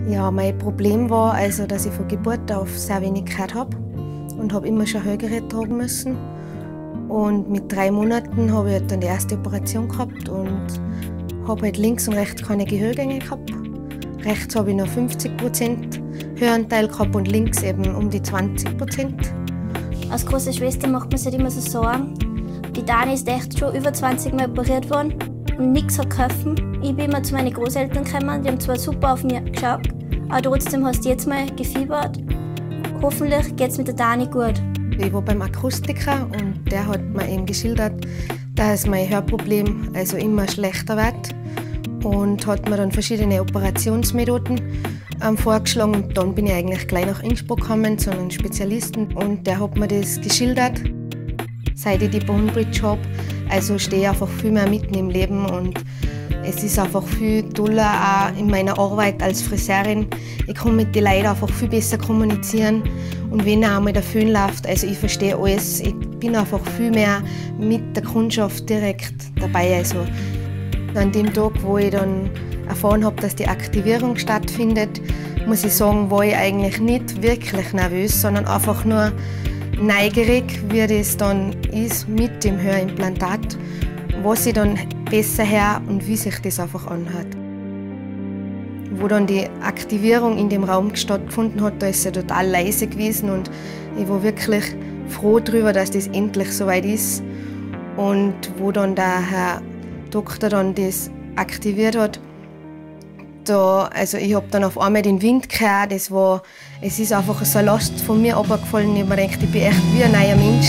Ja, mein Problem war, also, dass ich von Geburt auf sehr wenig gehört habe und habe immer schon Hörgerät tragen müssen. Und mit 3 Monaten habe ich halt dann die erste Operation gehabt und habe halt links und rechts keine Gehörgänge gehabt. Rechts habe ich noch 50% Höranteil gehabt und links eben um die 20%. Als große Schwester macht man sich immer so Sorgen. Die Dani ist echt schon über 20 Mal operiert worden und nichts hat geholfen. Ich bin immer zu meinen Großeltern gekommen, die haben zwar super auf mich geschaut, aber trotzdem hast du jetzt mal gefiebert. Hoffentlich geht es mit der Dani gut. Ich war beim Akustiker und der hat mir eben geschildert, dass mein Hörproblem also immer schlechter wird und hat mir dann verschiedene Operationsmethoden vorgeschlagen. Und dann bin ich eigentlich gleich nach Innsbruck gekommen zu einem Spezialisten und der hat mir das geschildert. Seit ich die Bone Bridge habe, also stehe ich einfach viel mehr mitten im Leben und es ist einfach viel toller auch in meiner Arbeit als Friseurin. Ich kann mit den Leuten einfach viel besser kommunizieren und wenn auch einmal der Föhn läuft, also ich verstehe alles. Ich bin einfach viel mehr mit der Kundschaft direkt dabei. Also an dem Tag, wo ich dann erfahren habe, dass die Aktivierung stattfindet, muss ich sagen, war ich eigentlich nicht wirklich nervös, sondern einfach nur neugierig, wie das dann ist mit dem Hörimplantat, was ich dann besser höre und wie sich das einfach anhört. Wo dann die Aktivierung in dem Raum stattgefunden hat, da ist sie total leise gewesen und ich war wirklich froh darüber, dass das endlich soweit ist. Und wo dann der Herr Doktor dann das aktiviert hat, also ich habe dann auf einmal den Wind gehört, es ist einfach so eine Last von mir runtergefallen. Ich habe mir gedacht, ich bin echt wie ein neuer Mensch.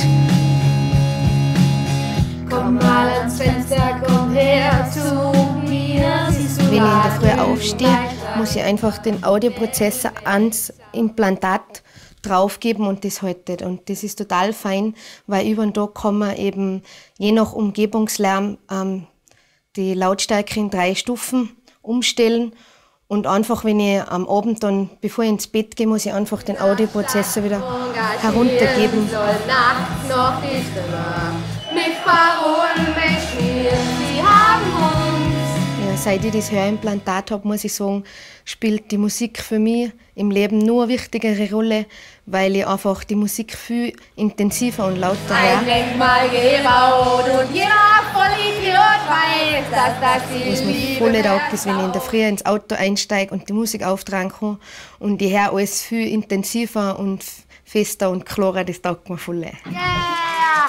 Komm mal ans Fenster, komm her zu mir. Wenn ich in der Früh aufstehe, muss ich einfach den Audioprozessor ans Implantat draufgeben und das haltet. Und das ist total fein, weil über den Tag kann man eben je nach Umgebungslärm die Lautstärke in 3 Stufen umstellen. Und einfach, wenn ich am Abend dann, bevor ich ins Bett gehe, muss ich einfach den Audioprozessor wieder heruntergeben. Nachts noch die Stimme mit Parolen beschmieren, sie haben uns. Ja, seit ich das Hörimplantat habe, muss ich sagen, spielt die Musik für mich im Leben nur eine wichtigere Rolle, weil ich einfach die Musik viel intensiver und lauter höre. Ein Denkmal gebaut und jeder Vollidiot weiß, dass das die Was mir voll taugt, ist, wenn ich in der Früh ins Auto einsteige und die Musik auftragen kann und ich höre alles viel intensiver und fester und klarer, das taugt mir voll. Yeah!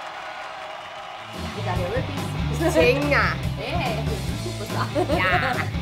Singer. Hey, super Sache. Ja.